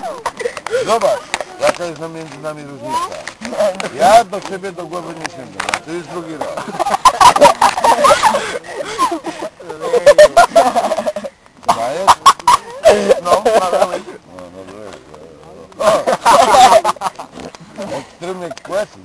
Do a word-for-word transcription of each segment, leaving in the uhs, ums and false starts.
Zobacz, jaka jest między nami różnica. Ja do ciebie do głowy nie sięgam, a ty już drugi raz. Dajesz? No, mamy. No, no, no. Extreme question.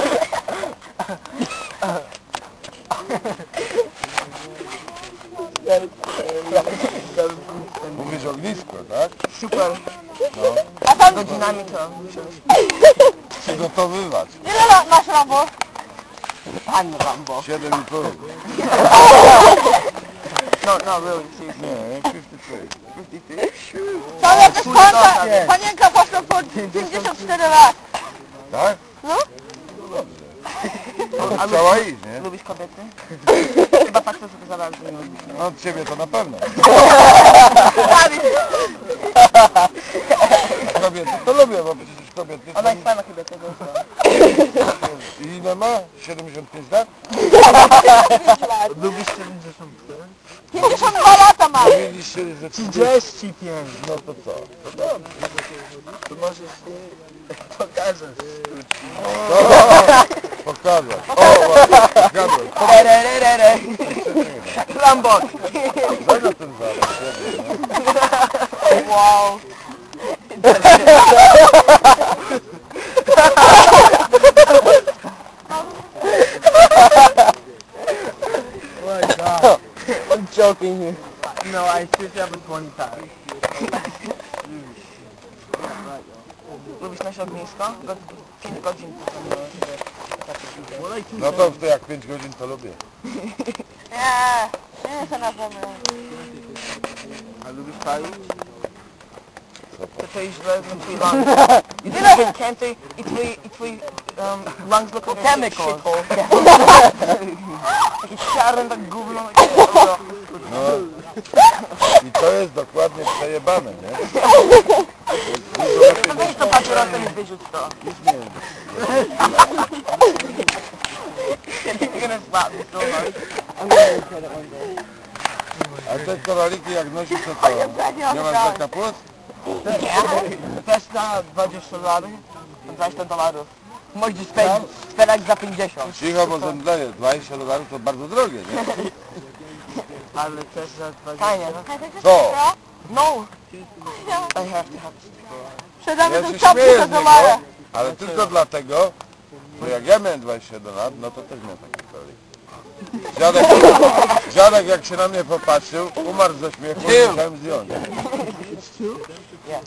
Mówisz ognisko, tak? Super. No. A tam godzinami to. Przygotowywać. Ile lat masz Rambo? Pan Rambo. Siedem i pół. No, no, really. Nie, fifty three. fifty three? To jakaś panienka, panienka poszła po pięćdziesiąt cztery lat. Tak? No? No dobrze. To chciała iść, nie? Lubisz kobiety? Chyba facetów za bardzo nie lubisz. No od ciebie to na pewno. Kobiety to lubię, bo przecież kobiety... Ona jest fajna kobieta, to jest. I ile ma? siedemdziesiąt pięć lat? Lubisz siedemdziesiąt cztery? pięćdziesiąt dwa lata ma! Mówiliście, że... trzydzieści pięć. No to co? To dobrze. To możesz jej pokażesz. O, pokazać. O, zgadłem. Rambo! Daj na ten zaraz. Wow! Oh my god. I'm joking here. No, I seriously have a twenty time. Lubisz nasze ognisko? pięć godzin. No to, to jak pięć godzin to lubię. Nie, nie to na pewno. A lubisz palić? To to jest źle na twój lungs. You didn't drink cancer i twój, i twój um, lungs look like chemicals. Taki czarny, tak gówno. No. I to jest dokładnie przejebane, nie? To weź to papierosem i wyrzuć to. Już nie wiem. You're gonna slap me so hard. A te koraliki jak nosisz, to co? Nie masz za kapust? Też za dwadzieścia dolarów, dwadzieścia dolarów. Możesz sprzedać za pięćdziesiąt. Cicho, bo zemdleję. dwadzieścia dolarów to bardzo drogie, nie? Ale też za dwadzieścia. Co? No! I have to have Ja się śmieję z niego, ale tylko dlatego, bo jak ja miałem dwadzieścia jeden lat, no to też miałem taki koralik. Dziadek, dziadek jak się na mnie popatrzył, umarł ze śmiechu i musiałem zdjąć. Yeah.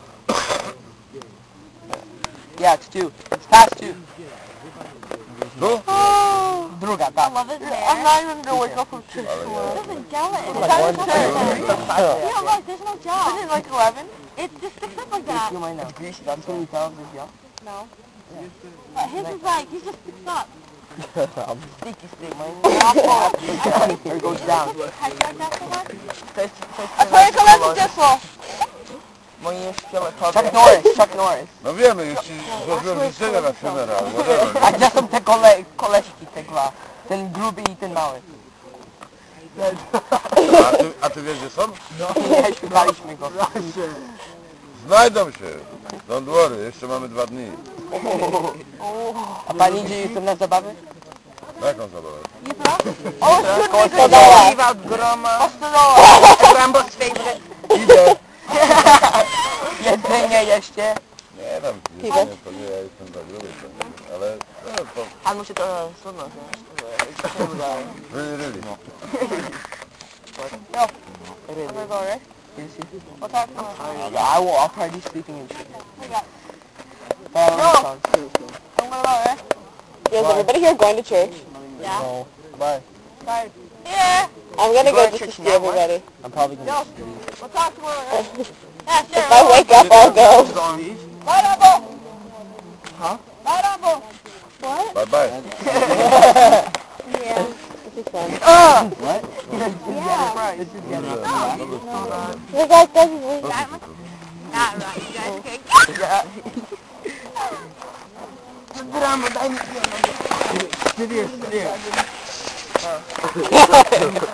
Yeah, it's two. It's past two. Tu? Druga, tak. I'm not even gonna wake up from church tomorrow. It doesn't gel it. It's not church. Yeah, look, there's no gel. Isn't it like eleven? It just sticks up like that. You might know. It's greasy. That's when you tell this, yeah? No. Yeah. But his is like, he just sticks up. Sticky stick, man. Or it goes down. Have you had that for one? A twoje koledzy gdzie są? Moje szkieletowe. Chuck Norris, Chuck Norris. No wiemy, już ci złożyłem życzenia na funeral. A gdzie są te kole, koleżki, te dwa? Ten gruby i ten mały. A ty, a ty wiesz gdzie są? No. Nie, szukaliśmy go. Znajdą się. Don't worry, jeszcze mamy dwa dni. A pani idzie jutro na zabawy? Na jaką zabawę? O, siódmy stodoła. Piwa od groma. O, stodoła. Rambo's favorite. Idę. Jedzenie jeszcze. Nie tam, jedzenie to nie, ja jestem za gruby, ale no, to... A musi to trudno wziąć. Really, really. No. Really? I'm gonna go, right? What's that? Yeah, I will. I'll probably be sleeping and shit. But I don't know songs. I'm gonna go, right? Is everybody here going to church? Yeah. No. Bye. Bye. Yeah. I'm You gonna go go to just to church see now, everybody. I'm probably gonna Yo. sleep. We'll talk tomorrow, right? Yeah, sure. If I wake up, I'll go. Bye, Rambo. Huh? Bye, Rambo. What? Bye bye. Yeah. This is fun. Uh! What? Yeah. This is getting You guys doesn't leave that much? Not right. You guys okay? Yeah. Rambo, daj mi. Sit here, sit here.